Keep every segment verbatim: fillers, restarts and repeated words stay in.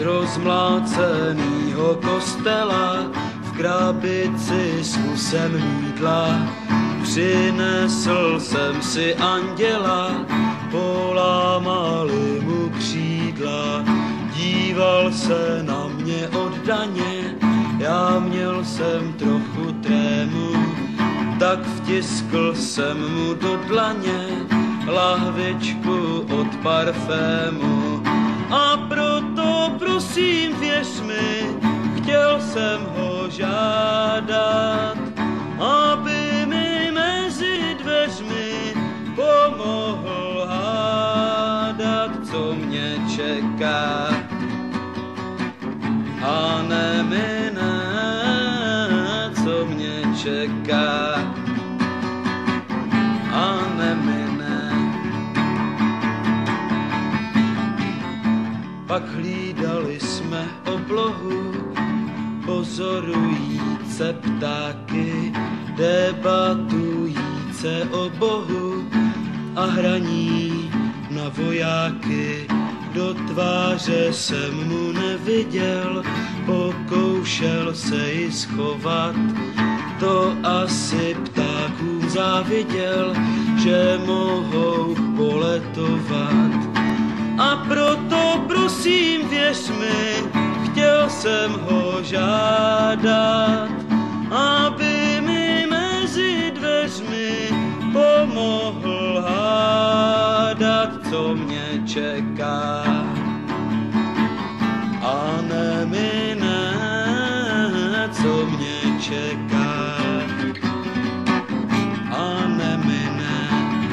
rozmlácenýho kostela v krabici s kusem mýdla. Přinesl jsem si anděla, polámali mu křídla. Díval se na mě oddaně, já měl jsem trochu trému, tak vtiskl jsem mu do dlaně lahvičku od parfému. A proto prosím věř mi, chtěl jsem ho žádat, aby mi mezi dveřmi pomohl hádat, co mě čeká. A nemine, co mě čeká. A nemine. Pak hlídali jsme oblohu, pozorujíce ptáky, debatujíce o Bohu a hraní na vojáky. Do tváře jsem mu neviděl, pokoušel se ji schovat. To asi ptákům záviděl, že mohou poletovat. A proto prosím věř mi, chtěl jsem ho žádat, aby mi mezi dveřmi pomohl hádat, co mě čeká. A nemine, co mě čeká. A nemine.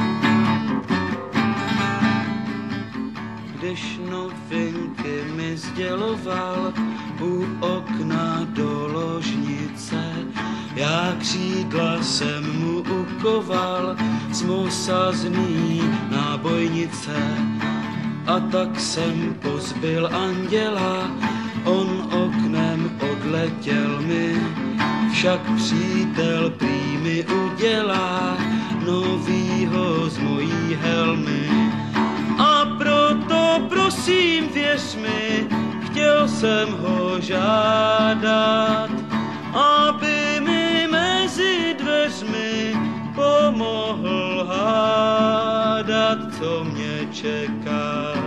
Když novinky mi sděloval u okna do ložnice, já křídla jsem mu ukoval z mosazný nábojnice. A tak jsem pozbil anděla, on oknem odletěl mi, však přítel prý mi udělá novýho z mojí helmy. A proto prosím věř mi, chtěl jsem ho žádat, aby mi mezi dveřmi pomohl hádat, co mě čeká.